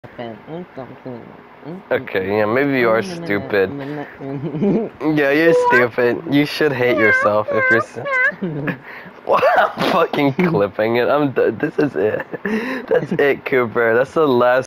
Okay, yeah, maybe you are stupid. Yeah, you're stupid. You should hate yourself if you're. Well, I'm fucking clipping it. This is it. That's it, Cooper. That's the last.